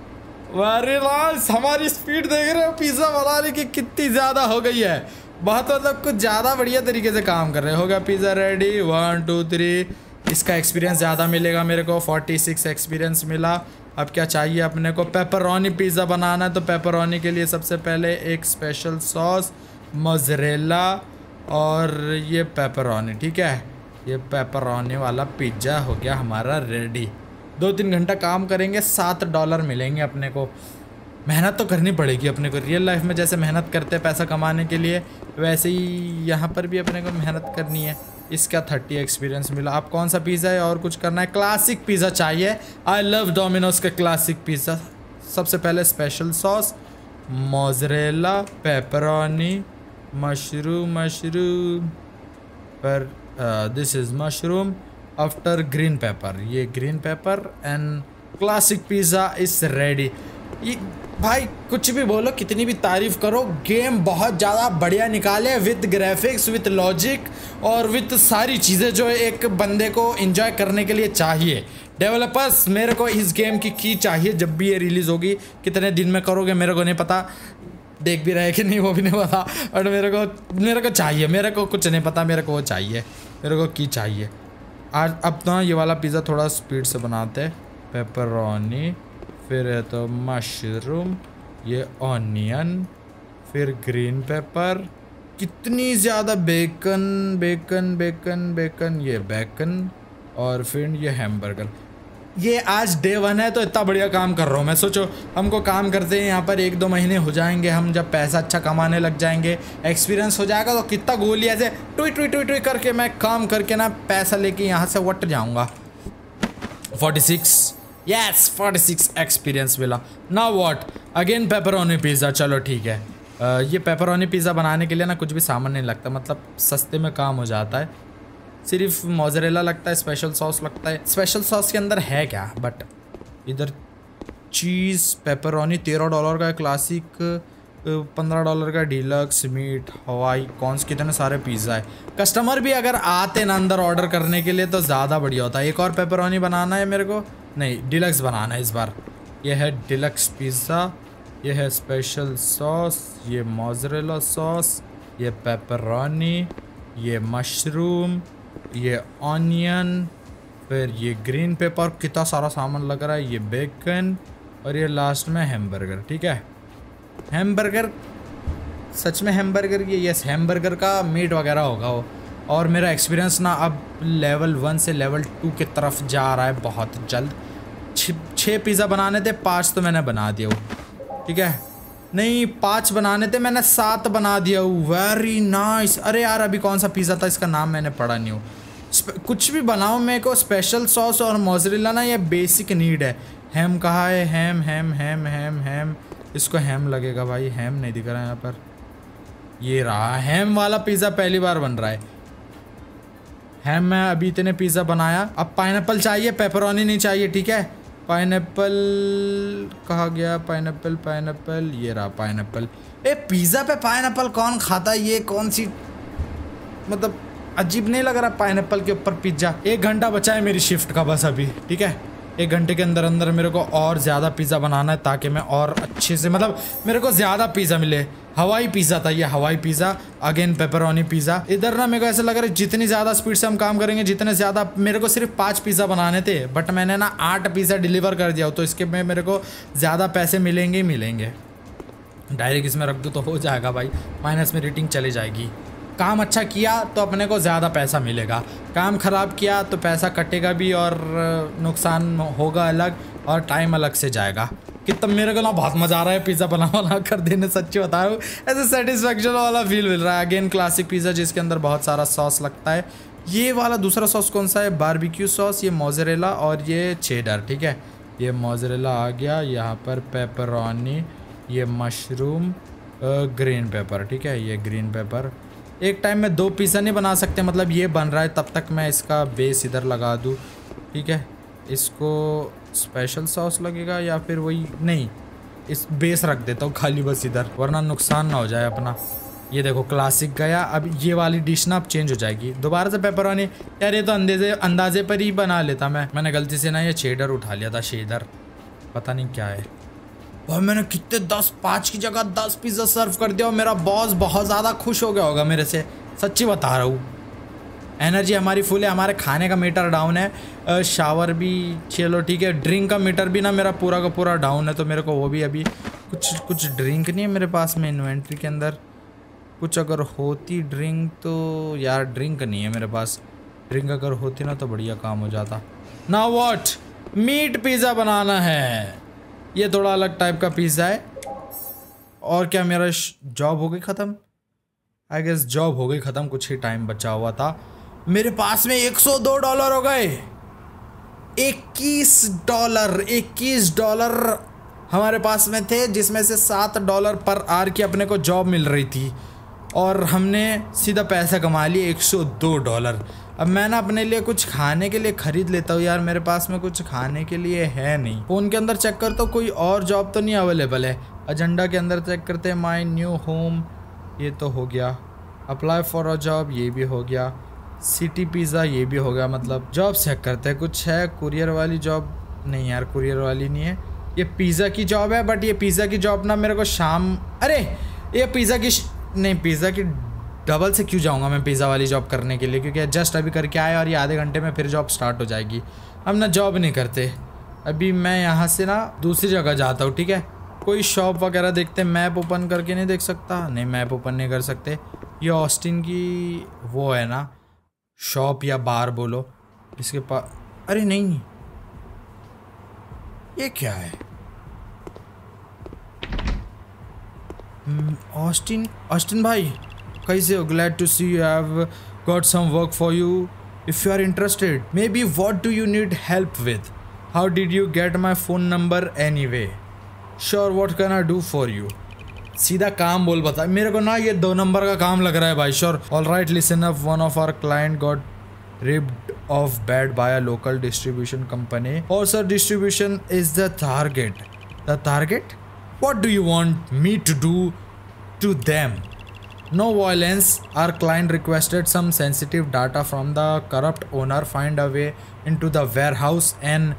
अरे नाइस, हमारी स्पीड देख रहे हो पिज़्ज़ा बनाने की कितनी ज़्यादा हो गई है। बहुत मतलब कुछ ज़्यादा बढ़िया तरीके से काम कर रहे हो गया। Pizza ready, one two three. इसका एक्सपीरियंस ज़्यादा मिलेगा मेरे को, फोर्टी सिक्स एक्सपीरियंस मिला। अब क्या चाहिए अपने को? पेपरोनी पिज़्ज़ा बनाना है, तो पेपरोनी के लिए सबसे पहले एक स्पेशल सॉस, मोज़रेला और ये पेपरोनी। ठीक है, ये पेपरोनी वाला पिज़्ज़ा हो गया हमारा रेडी। दो तीन घंटा काम करेंगे, सात डॉलर मिलेंगे अपने को। मेहनत तो करनी पड़ेगी अपने को, रियल लाइफ में जैसे मेहनत करते हैं पैसा कमाने के लिए, वैसे ही यहाँ पर भी अपने को मेहनत करनी है। इसका थर्टी एक्सपीरियंस मिला। अब कौन सा पिज़्ज़ा है और कुछ करना है? क्लासिक पिज़्ज़ा चाहिए। आई लव डोमिनोज का क्लासिक पिज़्ज़ा। सबसे पहले special sauce, mozzarella, pepperoni, mushroom, mushroom पर this is mushroom after green pepper, ये green pepper and classic pizza is ready. ये भाई कुछ भी बोलो, कितनी भी तारीफ करो, गेम बहुत ज़्यादा बढ़िया निकाले, विद ग्राफिक्स, विद लॉजिक और विद सारी चीज़ें जो एक बंदे को एंजॉय करने के लिए चाहिए। डेवलपर्स, मेरे को इस गेम की की चाहिए। जब भी ये रिलीज़ होगी, कितने दिन में करोगे मेरे को नहीं पता, देख भी रहे कि नहीं वो भी नहीं पता, और मेरे को मेरे को चाहिए, मेरे को कुछ नहीं पता, मेरे को वो चाहिए, मेरे को की चाहिए। आज अब तो ये वाला पिज़्ज़ा थोड़ा स्पीड से बनाते हैं। पेपरोनी, फिर है तो मशरूम, ये ऑनियन, फिर ग्रीन पेपर, कितनी ज़्यादा बेकन बेकन बेकन बेकन, ये बेकन, और फिर ये हैमबर्गर। ये आज डे वन है तो इतना बढ़िया काम कर रहा हूँ मैं। सोचो हमको काम करते हैं यहाँ पर एक दो महीने हो जाएंगे, हम जब पैसा अच्छा कमाने लग जाएंगे, एक्सपीरियंस हो जाएगा, तो कितना गोली ऐसे टुई टुई टुई टुई करके मैं काम करके ना पैसा लेके यहाँ से वट जाऊँगा। Forty six, yes forty six experience मिला। Now what, again pepperoni pizza. चलो ठीक है, आ, ये पेपरोनी पिज़्ज़ा बनाने के लिए ना कुछ भी सामान नहीं लगता, मतलब सस्ते में काम हो जाता है। सिर्फ मोज़रेला लगता है, स्पेशल सॉस लगता है। स्पेशल सॉस के अंदर है क्या? बट इधर चीज़, पेपरोनी तेरह डॉलर का है, क्लासिक पंद्रह डॉलर का, डीलक्स, मीट, हवाई कॉर्न्स, कितने सारे पिज़्ज़ा है। कस्टमर भी अगर आते ना अंदर ऑर्डर करने के लिए तो ज़्यादा बढ़िया होता है। एक और पेपरोनी बनाना है मेरे को, नहीं, डिलक्स बनाना है इस बार। ये है डिलक्स पिज़्ज़ा, ये है स्पेशल सॉस, ये मोज़रेला सॉस, ये पेपरोनी, ये मशरूम, ये ऑनियन, फिर ये ग्रीन पेपर, कितना सारा सामान लग रहा है, ये बेकन और ये लास्ट में हैमबर्गर। ठीक है, हैमबर्गर सच में हैमबर्गर, ये यस हैमबर्गर का मीट वगैरह होगा वो। और मेरा एक्सपीरियंस ना अब लेवल वन से लेवल टू की तरफ जा रहा है बहुत जल्द। छः पिज़्ज़ा बनाने थे, पाँच तो मैंने बना दिया हूँ। ठीक है, नहीं पाँच बनाने थे, मैंने सात बना दिया हूँ। Very nice. अरे यार अभी कौन सा पिज़्ज़ा था, इसका नाम मैंने पढ़ा नहीं हूँ। कुछ भी बनाओ मेरे को स्पेशल सॉस और मोज़रेला ना ये बेसिक नीड है। हैम कहाँ है? हैम हैम हैम हैम हैम इसको हैम लगेगा भाई, हैम नहीं दिख रहा है यहाँ पर। ये रहा हैम वाला पिज़्ज़ा, पहली बार बन रहा है हैम। मैं अभी इतने पिज़्ज़ा बनाया। अब पाइनएप्पल चाहिए, पेपरोनी नहीं चाहिए। ठीक है, पाइनएप्पल कहाँ गया? पाइनएप्पल पाइनएप्पल ये रहा पाइनएप्पल। ए पिज़्ज़ा पे पाइनएप्पल कौन खाता है? ये कौन सी मतलब अजीब नहीं लग रहा पाइनएप्पल के ऊपर पिज़्ज़ा? एक घंटा बचा है मेरी शिफ्ट का बस अभी। ठीक है, एक घंटे के अंदर अंदर मेरे को और ज़्यादा पिज़्ज़ा बनाना है ताकि मैं और अच्छे से मतलब मेरे को ज़्यादा पिज़्ज़ा मिले। हवाई पिज़्ज़ा था ये, हवाई पिज़्ज़ा, अगेन पेपरोनी पिज़्ज़ा। इधर ना मेरे को ऐसा लग रहा है जितनी ज़्यादा स्पीड से हम काम करेंगे जितने ज़्यादा। मेरे को सिर्फ पाँच पिज़्ज़ा बनाने थे बट मैंने ना आठ पिज़्ज़ा डिलीवर कर दिया, तो इसके में मेरे को ज़्यादा पैसे मिलेंगे ही मिलेंगे। डायरेक्ट इसमें रख दूँ तो हो जाएगा भाई, माइनस में रेटिंग चली जाएगी। काम अच्छा किया तो अपने को ज़्यादा पैसा मिलेगा, काम ख़राब किया तो पैसा कटेगा भी और नुकसान होगा अलग और टाइम अलग से जाएगा। कि तब मेरे को ना बहुत मज़ा आ रहा है पिज़्ज़ा बना बना कर देने, सच्ची बता रहा हूँ। ऐसे सेटिस्फेक्शन वाला फील मिल रहा है। अगेन क्लासिक पिज़्ज़ा जिसके अंदर बहुत सारा सॉस लगता है। ये वाला दूसरा सॉस कौन सा है? बारबेक्यू सॉस, ये मोज़रेला और ये चेडर। ठीक है, ये मोज़रेला आ गया, यहाँ पर पेपरोनी, ये मशरूम, ग्रीन पेपर। ठीक है, ये ग्रीन पेपर। एक टाइम में दो पिज़्ज़ा नहीं बना सकते, मतलब ये बन रहा है तब तक मैं इसका बेस इधर लगा दूँ। ठीक है, इसको स्पेशल सॉस लगेगा या फिर वही, नहीं इस बेस रख देता हूँ खाली बस इधर, वरना नुकसान ना हो जाए अपना। ये देखो क्लासिक गया। अब ये वाली डिश ना अब चेंज हो जाएगी दोबारा से पेपरोनी। यार ये तो अंदाजे अंदाजे पर ही बना लेता मैं मैंने गलती से ना ये चेडर उठा लिया था, शेडर पता नहीं क्या है। और मैंने कितने दस पाँच की जगह दस पिज़्ज़ा सर्व कर दिया और मेरा बॉस बहुत ज़्यादा खुश हो गया होगा मेरे से, सच्ची बता रहा हूँ। एनर्जी हमारी फुल है, हमारे खाने का मीटर डाउन है, शावर भी चलो ठीक है, ड्रिंक का मीटर भी ना मेरा पूरा का पूरा डाउन है, तो मेरे को वो भी अभी कुछ कुछ ड्रिंक नहीं है मेरे पास में इन्वेंट्री के अंदर। कुछ अगर होती ड्रिंक तो, यार ड्रिंक नहीं है मेरे पास। ड्रिंक अगर होती ना तो बढ़िया काम हो जाता। ना व्हाट, मीट पिज़्ज़ा बनाना है। ये थोड़ा अलग टाइप का पिज़्ज़ा है। और क्या मेरा जॉब हो गई ख़त्म? आई गेस जॉब हो गई ख़त्म, कुछ ही टाइम बचा हुआ था। मेरे पास में एक सौ दो डॉलर हो गए। इक्कीस डॉलर इक्कीस डॉलर हमारे पास में थे, जिसमें से सात डॉलर पर आवर की अपने को जॉब मिल रही थी और हमने सीधा पैसा कमा लिए एक सौ दो डॉलर। अब मैं ना अपने लिए कुछ खाने के लिए ख़रीद लेता हूँ यार, मेरे पास में कुछ खाने के लिए है नहीं। फ़ोन के अंदर चेक करता हूँ कोई और जॉब तो नहीं अवेलेबल है। एजेंडा के अंदर चेक करते हैं, माई न्यू होम ये तो हो गया, अप्लाई फॉर अ जॉब ये भी हो गया, सिटी पिज़्ज़ा ये भी हो गया। मतलब जॉब चेक करते हैं कुछ है। कुरियर वाली जॉब नहीं यार, कुरियर वाली नहीं है। ये पिज़्ज़ा की जॉब है बट ये पिज़्ज़ा की जॉब ना मेरे को शाम, अरे ये पिज़्ज़ा की नहीं, पिज़्ज़ा की डबल से क्यों जाऊंगा मैं पिज़्ज़ा वाली जॉब करने के लिए, क्योंकि जस्ट अभी करके आए और ये आधे घंटे में फिर जॉब स्टार्ट हो जाएगी। हम ना जॉब नहीं करते अभी। मैं यहाँ से ना दूसरी जगह जाता हूँ। ठीक है, कोई शॉप वगैरह देखते। मैप ओपन करके नहीं देख सकता? नहीं, मैप ओपन नहीं कर सकते। ये ऑस्टिन की वो है ना शॉप या बार बोलो, इसके पास। अरे नहीं, ये क्या है? ऑस्टिन ऑस्टिन भाई कैसे हो? Glad to see you have got some work for you if you are interested. Maybe what do you need help with? How did you get my phone number anyway? Sure, what can I do for you? सीधा काम बोल बता मेरे को ना, ये दो नंबर का काम लग रहा है भाई। Sure, all right, listen up, one of our client got ripped off bad by a local distribution company. Oh sir, distribution is the target. The target? What do you want me to do to them? No violence. Our client requested some sensitive data from the corrupt owner. Find a way into the warehouse and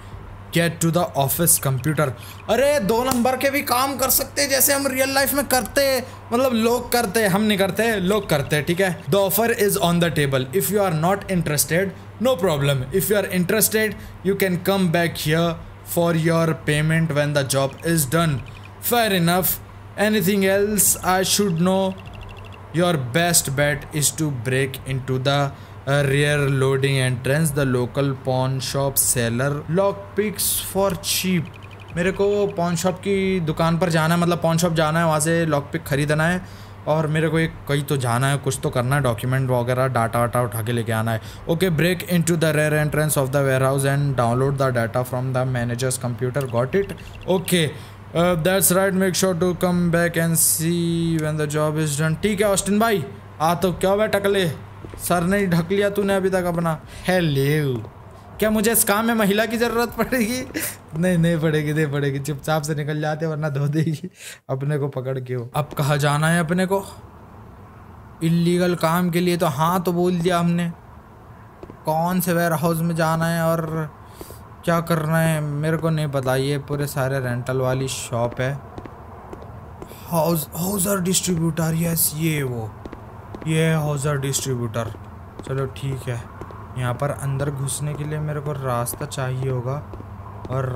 get to the office computer. अरे दो नंबर के भी काम कर सकते हैं जैसे हम रियल लाइफ में करते, मतलब लोग करते, हम नहीं करते, लोग करते, ठीक है। The offer is on the table, if you are not interested no problem, if you are interested you can come back here for your payment when the job is done. Fair enough, anything else I should know? Your best bet is to break into the rear loading entrance, the local pawn shop seller lock picks for cheap। मेरे को pawn shop की दुकान पर जाना है, मतलब pawn shop जाना है, वहाँ से लॉक पिक खरीदना है और मेरे को एक कहीं तो जाना है, कुछ तो करना है, डॉक्यूमेंट वगैरह डाटा वाटा उठा के लेके आना है। Okay, break into the rear entrance of the warehouse and download the data from the manager's computer. Got it? Okay, that's right, make sure to come back and see when the job is done. ठीक है ऑस्टिन भाई, आ तो क्या भाई टकले, सर नहीं ढक लिया तूने अभी तक अपना। हेलो, क्या मुझे इस काम में महिला की ज़रूरत पड़ेगी? नहीं नहीं पड़ेगी, नहीं पड़ेगी, चुपचाप से निकल जाते वरना धो देगी अपने को पकड़ के। हो अब कहाँ जाना है अपने को? इलीगल काम के लिए तो हाँ तो बोल दिया हमने, कौन से वेयर हाउस में जाना है और क्या करना है मेरे को नहीं पता। ये पूरे सारे रेंटल वाली शॉप है। हाउस हाउसर डिस्ट्रीब्यूटर, यस ये वो ये है हाउसर डिस्ट्रीब्यूटर। चलो ठीक है, यहाँ पर अंदर घुसने के लिए मेरे को रास्ता चाहिए होगा और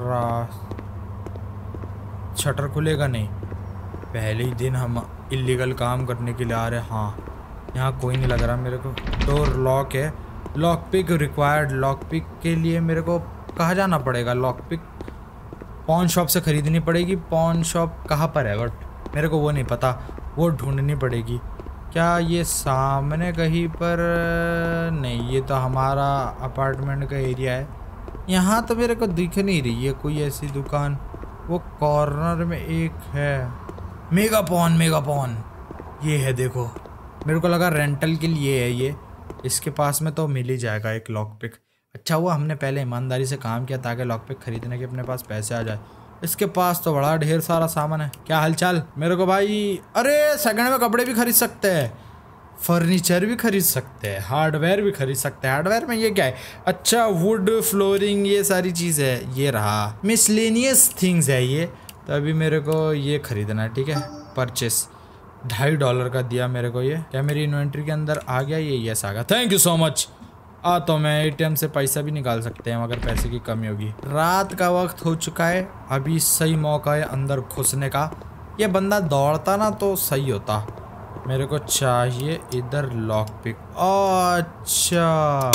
शटर खुलेगा नहीं, पहले ही दिन हम इलीगल काम करने के लिए आ रहे हैं। हाँ यहाँ कोई नहीं लग रहा मेरे को। डोर लॉक है, lock pick required. Lock pick के लिए मेरे को कहाँ जाना पड़ेगा? लॉक पिक पॉन शॉप से ख़रीदनी पड़ेगी। पॉन शॉप कहाँ पर है बट मेरे को वो नहीं पता, वो ढूंढनी पड़ेगी। क्या ये सामने कहीं पर? नहीं, ये तो हमारा अपार्टमेंट का एरिया है। यहाँ तो मेरे को दिख नहीं रही है कोई ऐसी दुकान। वो कॉर्नर में एक है, मेगा पॉन, मेगा पॉन ये है देखो। मेरे को लगा रेंटल के लिए है ये, इसके पास में तो मिल ही जाएगा एक लॉक पिक। अच्छा हुआ हमने पहले ईमानदारी से काम किया ताकि लॉक पिक खरीदने के अपने पास पैसे आ जाए। इसके पास तो बड़ा ढेर सारा सामान है। क्या हालचाल मेरे को भाई? अरे सेकंड में कपड़े भी खरीद सकते हैं, फर्नीचर भी खरीद सकते हैं, हार्डवेयर भी खरीद सकते हैं। हार्डवेयर में ये क्या है? अच्छा वुड फ्लोरिंग, ये सारी चीज़ है। ये रहा मिसलेनियस थिंग्स है ये। तो अभी मेरे को ये खरीदना है, ठीक है। परचेस ढाई डॉलर का दिया मेरे को ये। क्या मेरी इन्वेंट्री के अंदर आ गया ये? यस आ गया, थैंक यू सो मच। आ तो मैं एटीएम से पैसा भी निकाल सकते हैं अगर पैसे की कमी होगी। रात का वक्त हो चुका है, अभी सही मौका है अंदर घुसने का। ये बंदा दौड़ता ना तो सही होता। मेरे को चाहिए इधर लॉक पिक। अच्छा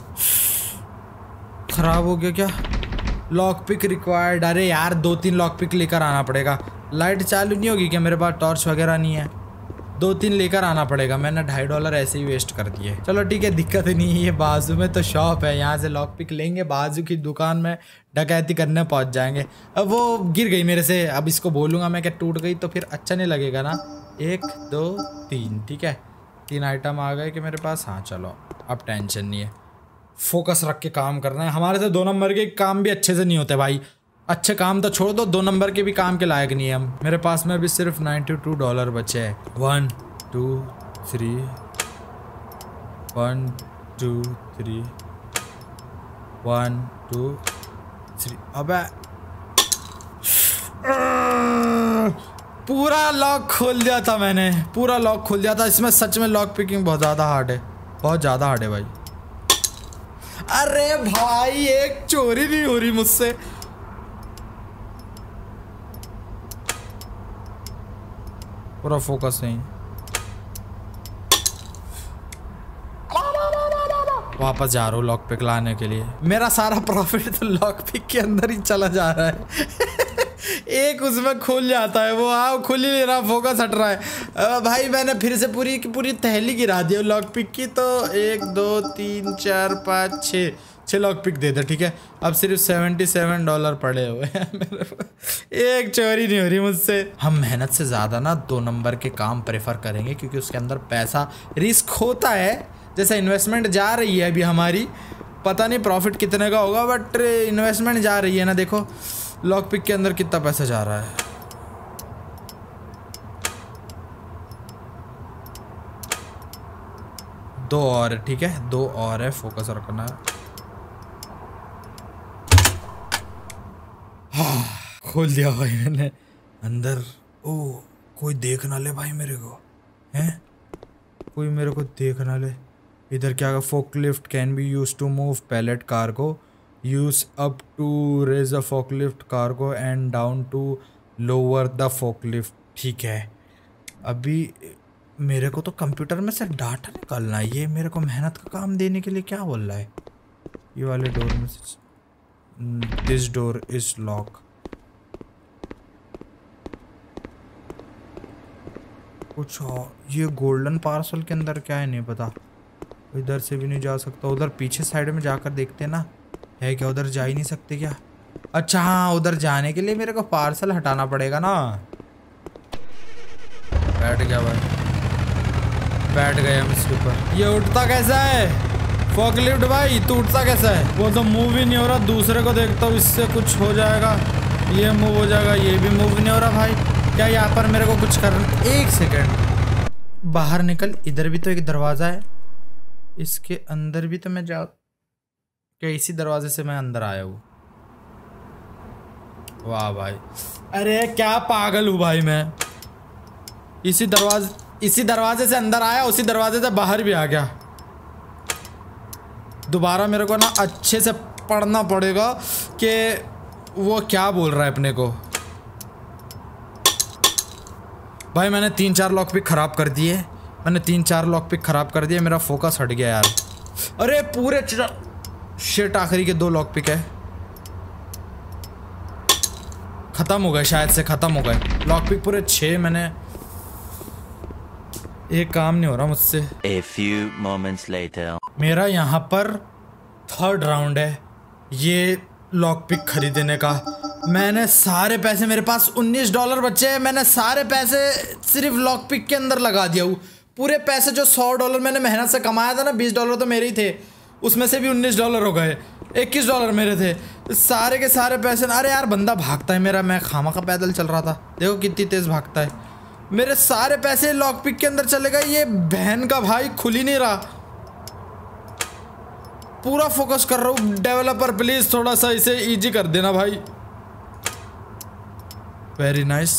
खराब हो गया क्या? Lock pick required. अरे यार दो तीन लॉक पिक लेकर आना पड़ेगा। लाइट चालू नहीं होगी क्या? मेरे पास टॉर्च वगैरह नहीं है, दो तीन लेकर आना पड़ेगा। मैंने ढाई डॉलर ऐसे ही वेस्ट कर दिए। चलो ठीक है, दिक्कत नहीं है। ये बाजू में तो शॉप है, यहाँ से लॉक पिक लेंगे, बाजू की दुकान में डकैती करने पहुँच जाएंगे। अब वो गिर गई मेरे से, अब इसको बोलूँगा मैं क्या टूट गई तो फिर अच्छा नहीं लगेगा ना। एक दो तीन, ठीक है, तीन आइटम आ गए कि मेरे पास। हाँ चलो अब टेंशन नहीं है, फोकस रख के काम करना है। हमारे से दो नंबर के काम भी अच्छे से नहीं होते भाई। अच्छे काम तो छोड़ दो, दो नंबर के भी काम के लायक नहीं है हम। मेरे पास में अभी सिर्फ नाइन्टी टू डॉलर बचे हैं। One two three, one two three, one two three. अबे पूरा लॉक खोल दिया था मैंने, पूरा लॉक खोल दिया था। इसमें सच में लॉक पिकिंग बहुत ज़्यादा हार्ड है, बहुत ज़्यादा हार्ड है भाई। अरे भाई एक चोरी नहीं हो रही मुझसे। पूरा फोकस नहीं। वापस जा रहा हूँ लॉक पिक लाने के लिए। मेरा सारा प्रॉफिट तो लॉक पिक के अंदर ही चला जा रहा है। एक उसमें खुल जाता है, वो आओ खुल ही नहीं रहा, फोकस हट रहा है। भाई मैंने फिर से पूरी की पूरी तहली गिरा दी लॉक पिक की। तो एक दो तीन चार पाँच छः छः लॉक पिक दे दो, ठीक है। अब सिर्फ सेवेंटी सेवन डॉलर पड़े हुए हैं मेरे पास। एक चोरी नहीं हो रही मुझसे। हम मेहनत से ज़्यादा ना दो नंबर के काम प्रेफर करेंगे क्योंकि उसके अंदर पैसा रिस्क होता है। जैसे इन्वेस्टमेंट जा रही है अभी हमारी, पता नहीं प्रॉफिट कितने का होगा बट इन्वेस्टमेंट जा रही है ना। देखो लॉक पिक के अंदर कितना पैसा जा रहा है। दो और, ठीक है, दो और है, फोकस रखना है। खोल दिया भाई मैंने। अंदर ओ कोई देख ना ले भाई मेरे को, हैं कोई मेरे को देख ना ले। इधर क्या, forklift can be use to move pallet cargo, use up to raise a forklift cargo and down to lower the forklift. ठीक है, अभी मेरे को तो कंप्यूटर में से डाटा निकालना है, ये मेरे को मेहनत का काम देने के लिए क्या बोल रहा है। ये वाले डोर में से, दिस डोर इज लॉक। कुछ और, ये गोल्डन पार्सल के अंदर क्या है नहीं पता। इधर से भी नहीं जा सकता, उधर पीछे साइड में जाकर देखते ना है क्या। उधर जा ही नहीं सकते क्या? अच्छा हाँ, उधर जाने के लिए मेरे को पार्सल हटाना पड़ेगा ना। बैठ गया भाई, बैठ गए हम इसके ऊपर। ये उठता कैसा है फॉकलिफ्ट भाई? तू उठता कैसा है? वो तो मूव ही नहीं हो रहा। दूसरे को देखता हूँ, इससे कुछ हो जाएगा, ये मूव हो जाएगा, ये भी मूव नहीं हो रहा भाई। क्या यहाँ पर मेरे को कुछ करना? एक सेकेंड, बाहर निकल। इधर भी तो एक दरवाज़ा है, इसके अंदर भी तो मैं जा, क्या इसी दरवाजे से मैं अंदर आया हूँ? वाह भाई, अरे क्या पागल हूँ भाई मैं। इसी दरवाजे इसी दरवाजे से अंदर आया, उसी दरवाजे से बाहर भी आ गया। दोबारा मेरे को ना अच्छे से पढ़ना पड़ेगा कि वो क्या बोल रहा है अपने को। भाई मैंने तीन चार लॉक पिक खराब कर दिए, मैंने तीन चार लॉक पिक खराब कर दिए। मेरा फोकस हट गया यार। अरे पूरे शिट, आखिरी के दो लॉक पिक है, खत्म हो गए शायद से, खत्म हो गए लॉक पिक पूरे छः। मैंने एक काम नहीं हो रहा मुझसे। A few moments later. मेरा यहाँ पर थर्ड राउंड है ये लॉक पिक खरीदने का। मैंने सारे पैसे, मेरे पास उन्नीस डॉलर बचे हैं, मैंने सारे पैसे सिर्फ लॉक पिक के अंदर लगा दिया हूँ। पूरे पैसे जो सौ डॉलर मैंने मेहनत से कमाया था ना, बीस डॉलर तो मेरे ही थे, उसमें से भी उन्नीस डॉलर हो गए, इक्कीस डॉलर मेरे थे, सारे के सारे पैसे। अरे यार बंदा भागता है मेरा, मैं खामा का पैदल चल रहा था, देखो कितनी तेज़ भागता है। मेरे सारे पैसे लॉक पिक के अंदर चले गए। ये बहन का भाई खुल ही नहीं रहा। पूरा फोकस कर रहा हूँ। डेवलपर प्लीज थोड़ा सा इसे इजी कर देना भाई। Very nice.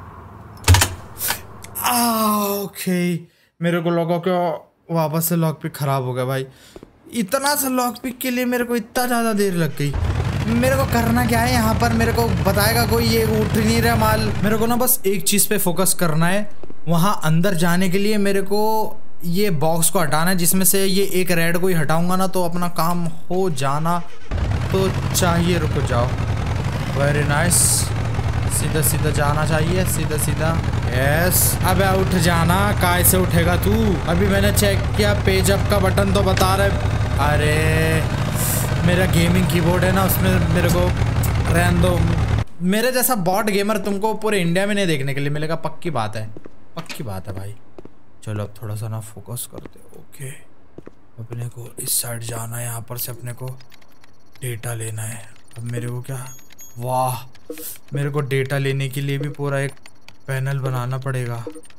ओके, मेरे को लगा कि वापस से लॉक पिक खराब हो गया भाई। इतना सा लॉक पिक के लिए मेरे को इतना ज़्यादा देर लग गई। मेरे को करना क्या है यहाँ पर, मेरे को बताएगा कोई? ये उठ नहीं रहा माल। मेरे को ना बस एक चीज़ पे फोकस करना है। वहाँ अंदर जाने के लिए मेरे को ये बॉक्स को हटाना है, जिसमें से ये एक रेड को ही हटाऊंगा ना तो अपना काम हो जाना तो चाहिए। रुको जाओ, वेरी नाइस। सीधा सीधा जाना चाहिए, सीधा सीधा। यस, अबे उठ जाना। काय से उठेगा तू? अभी मैंने चेक किया, पेज अप का बटन तो बता रहे। अरे मेरा गेमिंग कीबोर्ड है ना, उसमें मेरे को रहने दो। मेरे जैसा बॉट गेमर तुमको पूरे इंडिया में नहीं देखने के लिए मिलेगा, पक्की बात है, पक्की बात है भाई। चलो अब थोड़ा सा ना फोकस करते। ओके, अपने को इस साइड जाना है, यहाँ पर से अपने को डेटा लेना है। अब मेरे को क्या, वाह, मेरे को डेटा लेने के लिए भी पूरा एक पैनल बनाना पड़ेगा।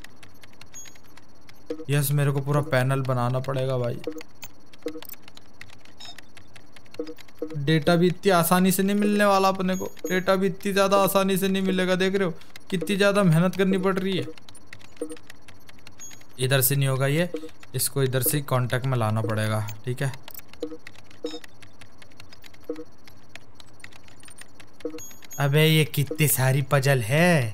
यस, मेरे को पूरा पैनल बनाना पड़ेगा भाई। डेटा भी इतनी आसानी से नहीं मिलने वाला अपने को, डेटा भी इतनी ज़्यादा आसानी से नहीं मिलेगा। देख रहे हो कितनी ज़्यादा मेहनत करनी पड़ रही है। इधर से नहीं होगा ये, इसको इधर से कांटेक्ट में लाना पड़ेगा। ठीक है, अबे ये कितनी सारी पजल है।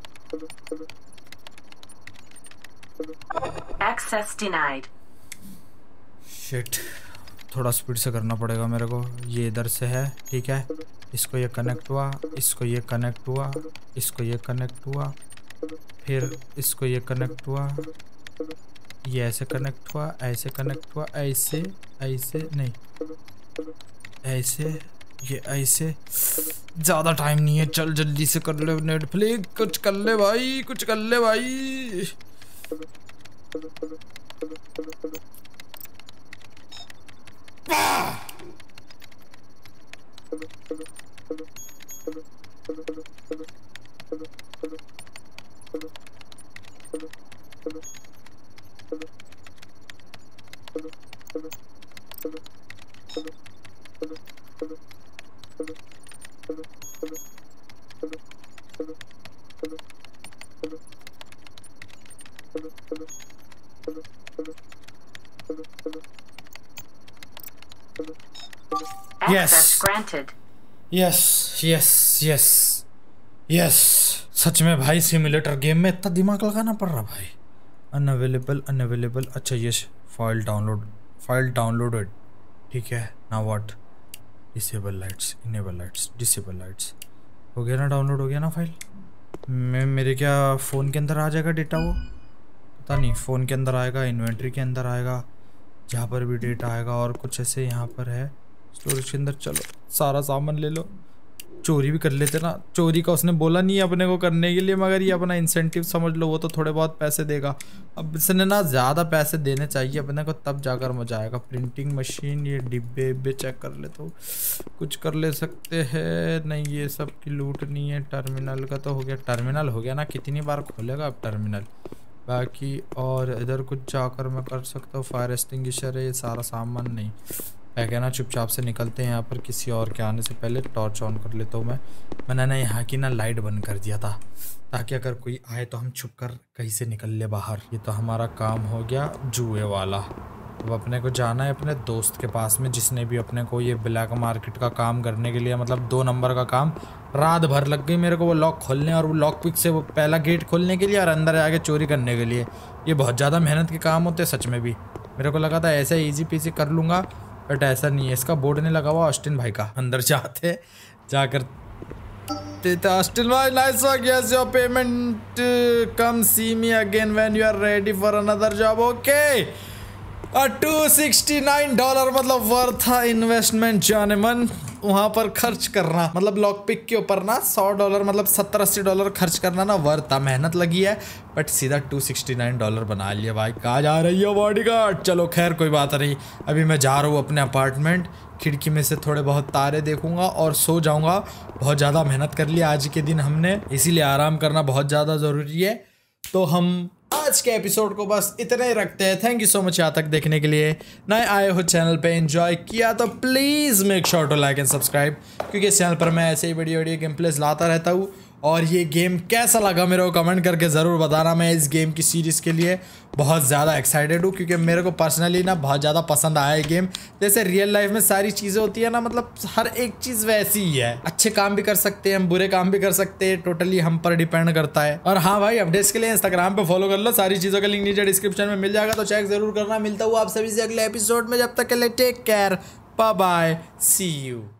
Access denied. शिट, थोड़ा स्पीड से करना पड़ेगा मेरे को। ये इधर से है, ठीक है, इसको ये कनेक्ट हुआ, इसको ये कनेक्ट हुआ, इसको ये कनेक्ट हुआ, फिर इसको ये कनेक्ट हुआ, ये ऐसे कनेक्ट हुआ, ऐसे कनेक्ट हुआ, ऐसे ऐसे नहीं, ऐसे, ये ऐसे। ज़्यादा टाइम नहीं है, चल जल्दी से कर ले नेटफ्लिक्स, कुछ कर ले भाई, कुछ कर ले भाई। Yes yes yes yes yes. सच में भाई सिमुलेटर गेम में इतना दिमाग लगाना पड़ रहा भाई। Unavailable unavailable. अच्छा ये फाइल डाउनलोड फाइल डाउनलोडेड। ठीक है ना what. Disable lights enable lights disable lights. हो गया ना डाउनलोड हो गया ना फाइल। मैं मेरे क्या फ़ोन के अंदर आ जाएगा डेटा वो पता नहीं। फ़ोन के अंदर आएगा इन्वेंट्री के अंदर आएगा जहाँ पर भी डेटा आएगा और कुछ ऐसे यहाँ पर है स्टोरेज के अंदर। चलो सारा सामान ले लो। चोरी भी कर लेते ना। चोरी का उसने बोला नहीं अपने को करने के लिए मगर ये अपना इंसेंटिव समझ लो। वो तो थोड़े बहुत पैसे देगा। अब इसने ना ज़्यादा पैसे देने चाहिए अपने को तब जाकर मजा आएगा। प्रिंटिंग मशीन ये डिब्बे डिब्बे चेक कर ले तो कुछ कर ले सकते हैं। नहीं ये सब की लूट नहीं है। टर्मिनल का तो हो गया। टर्मिनल हो गया ना। कितनी बार खोलेगा अब टर्मिनल। बाकी और इधर कुछ जाकर मैं कर सकता हूँ। फायर एक्सटिंग्विशर है ये सारा सामान नहीं है क्या ना। चुपचाप से निकलते हैं यहाँ पर किसी और के आने से पहले। टॉर्च ऑन कर लेता हूँ मैं। मैंने ना यहाँ की ना लाइट बंद कर दिया था ताकि अगर कोई आए तो हम छुप कर कहीं से निकल ले बाहर। ये तो हमारा काम हो गया जुए वाला। अब अपने को जाना है अपने दोस्त के पास में जिसने भी अपने को ये ब्लैक मार्केट का काम करने के लिए मतलब दो नंबर का काम रात भर लग गई मेरे को वो लॉक खोलने और वो लॉक पिक से वो पहला गेट खोलने के लिए और अंदर आके चोरी करने के लिए। ये बहुत ज़्यादा मेहनत के काम होते सच में भी। मेरे को लगा था ऐसे ईजी पीसी कर लूँगा बट ऐसा नहीं है। इसका बोर्ड नहीं लगा हुआ ऑस्टिन भाई का। अंदर जाते जाकर ऑस्टिन भाई nice work yes your payment come see me again when you are ready for another job okay. Two sixty nine dollar मतलब वर्थ था इन्वेस्टमेंट जाने मन। वहाँ पर खर्च करना मतलब लॉक पिक के ऊपर ना सौ डॉलर मतलब सत्तर अस्सी डॉलर खर्च करना ना वर्थ था। मेहनत लगी है बट सीधा टू सिक्सटी नाइन डॉलर बना लिया भाई। कहाँ जा रही है बॉडीगार्ड। चलो खैर कोई बात नहीं। अभी मैं जा रहा हूँ अपने अपार्टमेंट। खिड़की में से थोड़े बहुत तारे देखूंगा और सो जाऊंगा। बहुत ज़्यादा मेहनत कर लिया आज के दिन हमने इसीलिए आराम करना बहुत ज़्यादा ज़रूरी है। तो हम आज के एपिसोड को बस इतना ही रखते हैं। थैंक यू सो मच यहाँ तक देखने के लिए। नए आए हो चैनल पे एंजॉय किया तो please make sure to like and subscribe क्योंकि इस चैनल पर मैं ऐसे ही बढ़िया बढ़िया गेम प्लेस लाता रहता हूँ। और ये गेम कैसा लगा मेरे को कमेंट करके ज़रूर बताना। मैं इस गेम की सीरीज़ के लिए बहुत ज़्यादा एक्साइटेड हूँ क्योंकि मेरे को पर्सनली ना बहुत ज़्यादा पसंद आया ये गेम। जैसे रियल लाइफ में सारी चीज़ें होती है ना मतलब हर एक चीज़ वैसी ही है। अच्छे काम भी कर सकते हैं हम बुरे काम भी कर सकते हैं। टोटली हम पर डिपेंड करता है। और हाँ भाई अपडेट्स के लिए इंस्टाग्राम पे फॉलो कर लो। सारी चीज़ों का लिंक नीचे डिस्क्रिप्शन में मिल जाएगा तो चेक जरूर करना। मिलता हूँ आप सभी से अगले एपिसोड में। जब तक के लिए take care bye bye see you.